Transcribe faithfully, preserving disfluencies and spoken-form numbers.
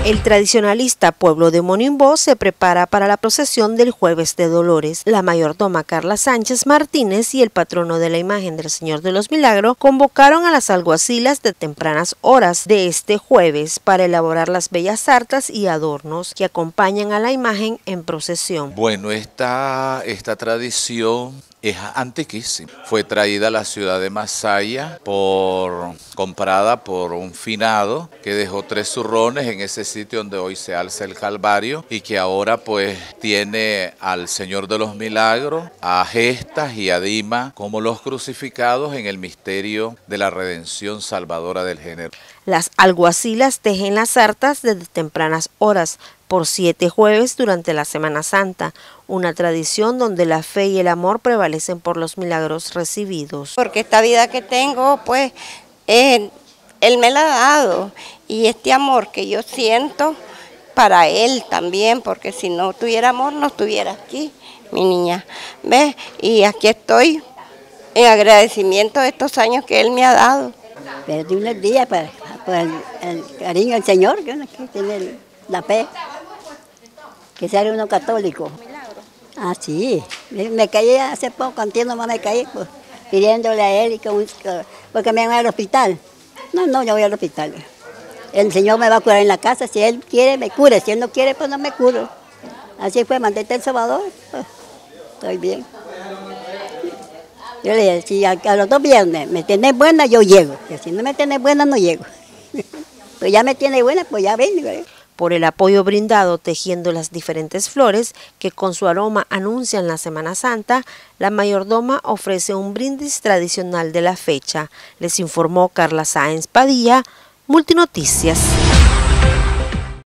El tradicionalista pueblo de Monimbó se prepara para la procesión del Jueves de Dolores. La mayordoma Carla Sánchez Martínez y el patrono de la imagen del Señor de los Milagros convocaron a las alguacilas de tempranas horas de este jueves para elaborar las bellas sartas y adornos que acompañan a la imagen en procesión. Bueno, esta, esta tradición es antiquísima. Fue traída a la ciudad de Masaya, por, comprada por un finado que dejó tres zurrones en ese sitio donde hoy se alza el Calvario y que ahora pues tiene al Señor de los Milagros, a Gestas y a Dima como los crucificados en el misterio de la redención salvadora del género. Las alguacilas tejen las sartas desde tempranas horas por siete jueves durante la Semana Santa, una tradición donde la fe y el amor prevalecen por los milagros recibidos. Porque esta vida que tengo, pues, eh, Él me la ha dado, y este amor que yo siento para Él también, porque si no tuviera amor no estuviera aquí, mi niña, ¿ves? Y aquí estoy en agradecimiento de estos años que Él me ha dado. Perdí unos días para, para el, el cariño del Señor, que uno tiene la fe, que sea uno católico. Ah, sí, me, me caí hace poco, antes nomás me caí, pues, pidiéndole a Él, y con, porque me van al hospital. No, no, yo voy al hospital. El Señor me va a curar en la casa, si Él quiere me cure, si Él no quiere pues no me curo. Así fue, mandé a El Salvador, pues, estoy bien. Yo le dije, si a, a los dos viernes me tenés buena, yo llego. Y si no me tenés buena, no llego. Pues ya me tiene buena, pues ya vengo. Por el apoyo brindado tejiendo las diferentes flores que con su aroma anuncian la Semana Santa, la mayordoma ofrece un brindis tradicional de la fecha. Les informó Carla Sáenz Padilla, Multinoticias.